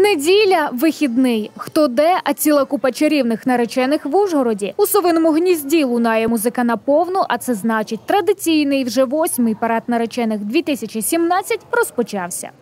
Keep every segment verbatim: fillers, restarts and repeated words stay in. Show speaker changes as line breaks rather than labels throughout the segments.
Неділя – вихідний. Хто де, а ціла купа чарівних наречених в Ужгороді. У Совиному Гнізді лунає музика наповну, а це значить, традиційний вже восьмий парад наречених дві тисячі сімнадцять розпочався.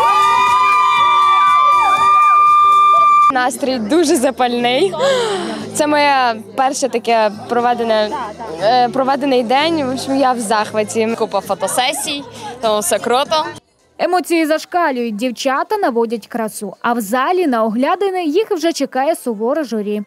Настрій дуже запальний. Це моє перше таке проведене, проведений день, я в захваті.
Купа фотосесій, тому все круто.
Емоції зашкалюють, дівчата наводять красу, а в залі на оглядини їх вже чекає суворе журі.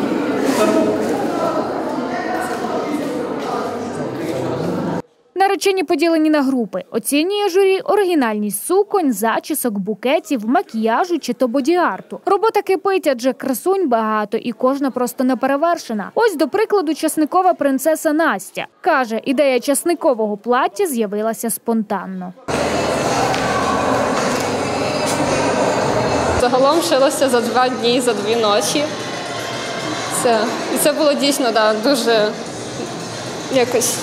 Наречені поділені на групи. Оцінює журі оригінальність суконь, зачісок, букетів, макіяжу чи то боді-арту. Робота кипить, адже красунь багато і кожна просто неперевершена. Ось, до прикладу, часникова принцеса Настя. Каже, ідея часникового плаття з'явилася спонтанно.
Загалом шилося за два дні, за дві ночі. Це, і це було дійсно да, дуже якось...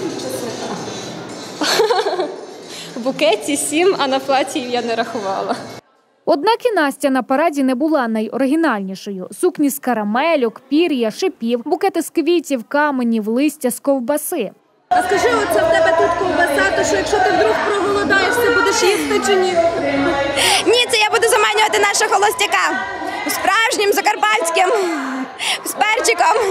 В букеті сім, а на платі я не рахувала.
Однак і Настя на параді не була найоригінальнішою. Сукні з карамельок, пір'я, шипів, букети з квітів, каменів, листя з ковбаси.
А скажи, оце в тебе тут ковбаса, то що якщо ти вдруг проголодаєшся, будеш їсти чи ні?
Ні, це я буду заманювати нашого холостяка. Справжнім, закарпатським, з перчиком.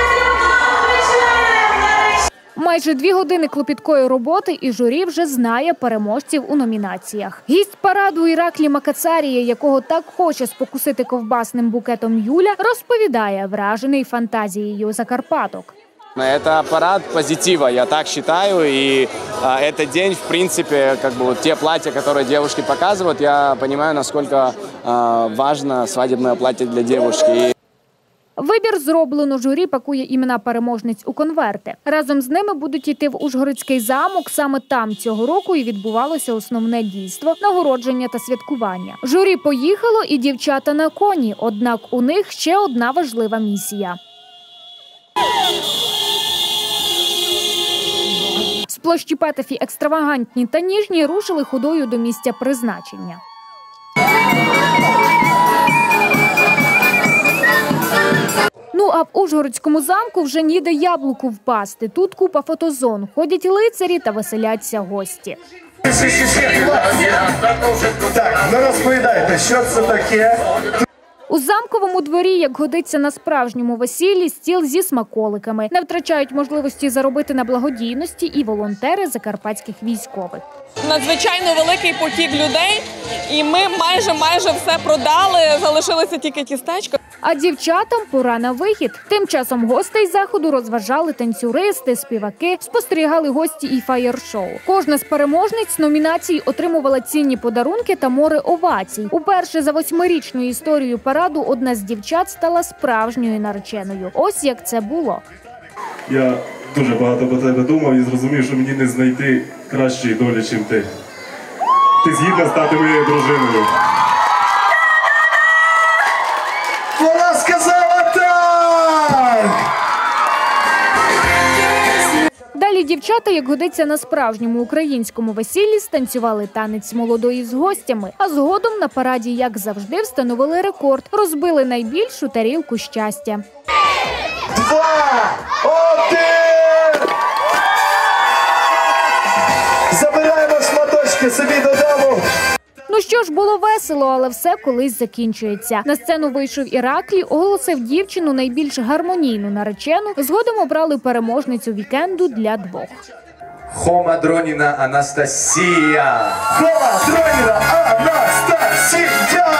Майже дві години клопіткої роботи і журі вже знає переможців у номінаціях. Гість параду Іраклі Макацарія, якого так хоче спокусити ковбасним букетом Юля, розповідає, вражений фантазією закарпаток.
Это парад позитива, я так считаю, и а, этот день, в принципе, как бы вот те платья, которые девушки показывают, я понимаю, насколько а, важно свадебное платье для девушки.
Вибір зроблено, журі пакує імена переможниць у конверти. Разом з ними будуть йти в Ужгородський замок. Саме там цього року і відбувалося основне дійство – нагородження та святкування. Журі поїхало і дівчата на коні, однак у них ще одна важлива місія. З площі Петефі екстравагантні та ніжні рушили ходою до місця призначення. Ну а в Ужгородському замку вже ніде яблуку впасти. Тут купа фотозон, ходять лицарі та веселяться гості.
Так, ну розповідайте, що це таке?
У замковому дворі, як годиться на справжньому весіллі, стіл зі смаколиками. Не втрачають можливості заробити на благодійності і волонтери закарпатських військових.
Надзвичайно великий потік людей, і ми майже-майже все продали, залишилися тільки тістечка.
А дівчатам пора на вихід. Тим часом гостей заходу розважали танцюристи, співаки, спостерігали гості і фаєр-шоу. Кожна з переможниць номінацій отримувала цінні подарунки та море овацій. Уперше за восьмирічну історію параду одна з дівчат стала справжньою нареченою. Ось як це було.
Я дуже багато про тебе думав і зрозумів, що мені не знайти кращої долі, ніж ти. Ти згідна стати моєю дружиною. Вона сказала так!
Далі дівчата, як годиться на справжньому українському весіллі, станцювали танець молодої з гостями, а згодом на параді, як завжди, встановили рекорд – розбили найбільшу тарілку щастя.
Два! Один! Забираємо шматочки собі додому!
Ну що ж, було весело, але все колись закінчується. На сцену вийшов Іраклі, оголосив дівчину найбільш гармонійну наречену. Згодом обрали переможницю вікенду для двох.
Хома-Дроніна Анастасія!
Хома-Дроніна Анастасія!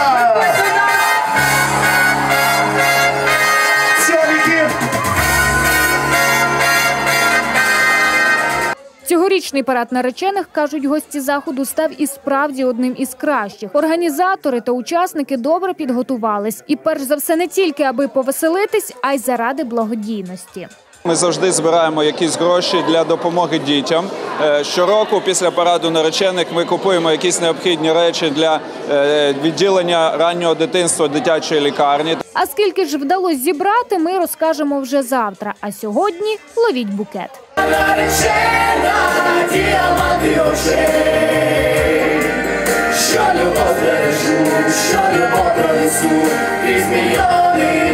Цьогорічний парад наречених, кажуть гості заходу, став і справді одним із кращих. Організатори та учасники добре підготувались. І перш за все не тільки аби повеселитись, а й заради благодійності.
Ми завжди збираємо якісь гроші для допомоги дітям. Щороку після параду наречених ми купуємо якісь необхідні речі для відділення раннього дитинства дитячої лікарні.
А скільки ж вдалося зібрати, ми розкажемо вже завтра. А сьогодні ловіть букет. Наречена, діаманти очей.
що любов бережу, що любов пронесу крізь мільйони